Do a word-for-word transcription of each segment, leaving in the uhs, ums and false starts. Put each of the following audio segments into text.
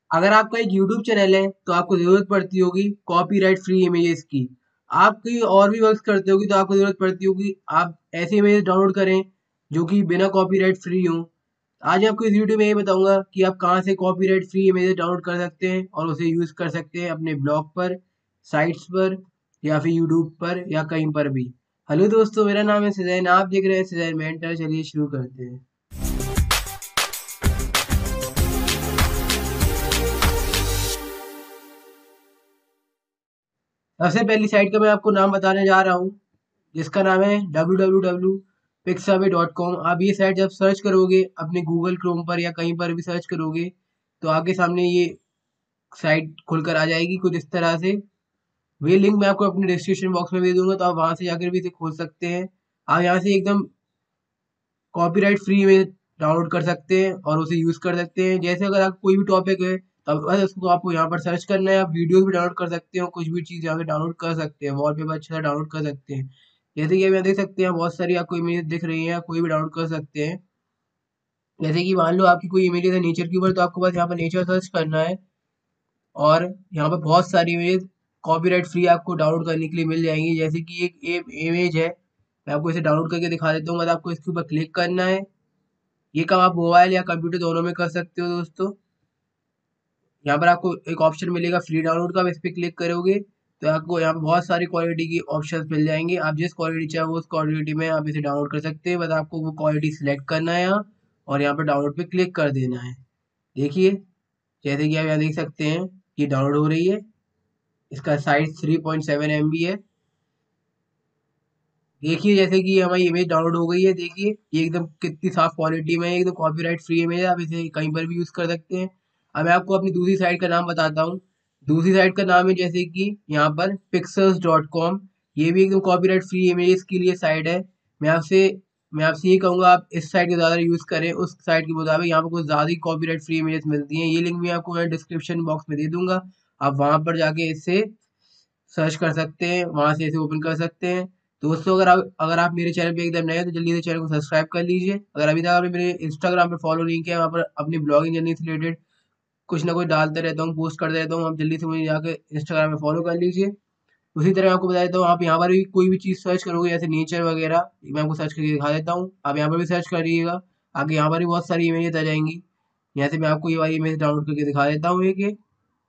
अगर आपका एक यूट्यूब चैनल है तो आपको ज़रूरत पड़ती होगी कॉपीराइट फ्री इमेजेस की। आप कहीं और भी वर्क्स करते होगी तो आपको ज़रूरत पड़ती होगी आप ऐसे इमेजेस डाउनलोड करें जो कि बिना कॉपीराइट फ्री हों। आज मैं आपको इस वीडियो में यही बताऊंगा कि आप कहाँ से कॉपीराइट फ्री इमेजेस डाउनलोड कर सकते हैं और उसे यूज़ कर सकते हैं अपने ब्लॉग पर, साइट्स पर या फिर यूट्यूब पर या कहीं पर भी। हेलो दोस्तों, मेरा नाम है सुजैन, आप देख रहे हैं सुजैन मेंटर। चलिए शुरू करते हैं। सबसे पहली साइट का मैं आपको नाम बताने जा रहा हूँ, जिसका नाम है W W W dot Pixabay dot com. आप ये साइट जब सर्च करोगे अपने गूगल क्रोम पर या कहीं पर भी सर्च करोगे तो आपके सामने ये साइट खुलकर आ जाएगी कुछ इस तरह से। वे लिंक मैं आपको अपने डिस्क्रिप्शन बॉक्स में दे दूंगा, तो आप वहां से जाकर भी इसे खोल सकते हैं। आप यहाँ से एकदम कॉपीराइट फ्री में डाउनलोड कर सकते हैं और उसे यूज़ कर सकते हैं। जैसे अगर आपको कोई भी टॉपिक है तो बस उसको आपको यहाँ पर सर्च करना है। आप वीडियो भी डाउनलोड कर सकते हो, कुछ भी चीज़ यहाँ से डाउनलोड कर सकते हैं, वॉलपेपर अच्छा सा डाउनलोड कर सकते हैं। जैसे कि आप यहाँ देख सकते हैं बहुत सारी आपको इमेज दिख रही है, आप कोई भी डाउनलोड कर सकते हैं। जैसे कि मान लो आपकी कोई इमेज है नेचर के ऊपर, तो आपको बस यहाँ पर नेचर सर्च करना है और यहाँ पर बहुत सारी इमेज कॉपीराइट फ्री आपको डाउनलोड करने के लिए मिल जाएंगी। जैसे कि एक इमेज है, मैं आपको इसे डाउनलोड करके दिखा देता हूँ। बस आपको इसके ऊपर क्लिक करना है। ये काम आप मोबाइल या कंप्यूटर दोनों में कर सकते हो दोस्तों। यहाँ पर आपको एक ऑप्शन मिलेगा फ्री डाउनलोड का, आप इस पर क्लिक करोगे तो आपको यहाँ पर बहुत सारी क्वालिटी की ऑप्शंस मिल जाएंगे। आप जिस क्वालिटी चाहो उस क्वालिटी में आप इसे डाउनलोड कर सकते हैं। बस आपको वो क्वालिटी सिलेक्ट करना है यहाँ और यहाँ पर डाउनलोड पे क्लिक कर देना है। देखिए, जैसे कि आप यहाँ देख सकते हैं ये डाउनलोड हो रही है। इसका size three point seven M B है। देखिए जैसे कि हमारी इमेज डाउनलोड हो गई है। देखिए ये एकदम कितनी साफ क्वालिटी में है, एकदम कॉपीराइट फ्री इमेज है, आप इसे कहीं पर भी यूज कर सकते हैं। अब मैं आपको अपनी दूसरी साइट का नाम बताता हूँ। दूसरी साइट का नाम है जैसे कि यहाँ पर पिक्सल्स डॉट कॉम। ये भी एकदम कॉपीराइट फ्री इमेज के लिए साइट है। मैं आपसे मैं आपसे ये कहूँगा आप इस साइट को ज़्यादा यूज़ करें उस साइट के मुताबिक। यहाँ पर कुछ ज़्यादा ही कॉपीराइट फ्री इमेजेस मिलती हैं। ये लिंक भी आपको मैं डिस्क्रिप्शन बॉक्स में दे दूंगा। आप वहाँ पर जाके इससे सर्च कर सकते हैं, वहाँ से इसे ओपन कर सकते हैं। दोस्तों, अगर आप अगर आप मेरे चैनल पे एकदम नए हैं तो जल्दी से चैनल को सब्सक्राइब कर लीजिए। अगर अभी तक आपने मेरे इंस्टाग्राम पे फॉलो नहीं किया, वहाँ पर अपनी ब्लॉगिंग जर्नी से रिलेटेड कुछ ना कुछ डालते रहता हूँ, पोस्ट करते रहता हूँ। आप जल्दी से मुझे जाकर इंस्टाग्राम पे फॉलो कर लीजिए। उसी तरह मैं आपको बता देता हूँ, आप यहाँ पर भी कोई भी चीज़ सर्च करोगे जैसे नेचर वगैरह, मैं आपको सर्च करके दिखा देता हूँ। आप यहाँ पर भी सर्च करिएगा, आगे यहाँ पर भी बहुत सारी इमेजेस आ जाएंगी। यहाँ से मैं आपको ये वाली इमेज डाउनलोड करके दिखा देता हूँ एक ये।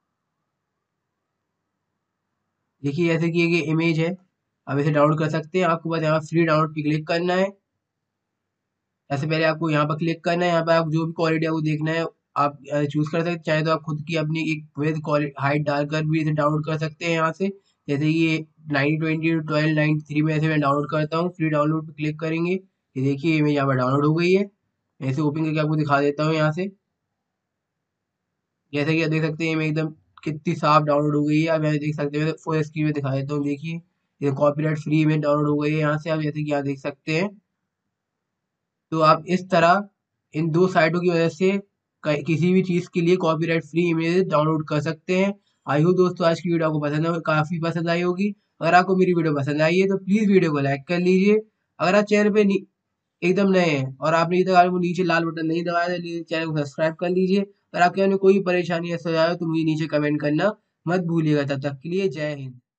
देखिए जैसे कि ये इमेज है, आप इसे डाउनलोड कर सकते हैं। आपको बस यहाँ फ्री डाउनलोड पे क्लिक करना है। ऐसे पहले आपको यहाँ पर क्लिक करना है। यहाँ पर आप जो भी क्वालिटी आपको देखना है आप चूज कर सकते हैं। चाहे तो आप खुद की अपनी एक विद हाइट डालकर भी इसे डाउनलोड कर सकते हैं यहाँ से। जैसे ये nine twenty twelve ninety three में ऐसे मैं डाउनलोड करता हूँ। फ्री डाउनलोड पे क्लिक करेंगे, ये देखिए इमेज यहाँ पर डाउनलोड हो गई है। मैं इसे ओपन करके आपको दिखा देता हूँ यहाँ से। जैसे कि आप देख सकते हैं इमेज एकदम कितनी साफ डाउनलोड हो गई है। आप यहाँ देख सकते हैं, फुल स्क्रीन में दिखा देता हूँ। देखिए ये कॉपीराइट फ्री इमेज डाउनलोड हो गई है यहाँ से, आप जैसे कि यहाँ देख सकते हैं। तो आप इस तरह इन दो साइटों की वजह से क- किसी भी चीज़ के लिए कॉपीराइट फ्री इमेज डाउनलोड कर सकते हैं। आई होप दोस्तों आज की वीडियो आपको पसंद है, काफ़ी पसंद आई होगी। अगर आपको मेरी वीडियो पसंद आई है तो प्लीज़ वीडियो को लाइक कर लीजिए। अगर आप चैनल पे नी- एकदम नए हैं और आपने अभी तक आपको नीचे लाल बटन नहीं दबाया तो प्लीज़ चैनल को सब्सक्राइब कर लीजिए। अगर आपके मन में कोई परेशानी या सुझाव है तो मुझे नीचे कमेंट करना मत भूलिएगा। तब तक के लिए जय हिंद।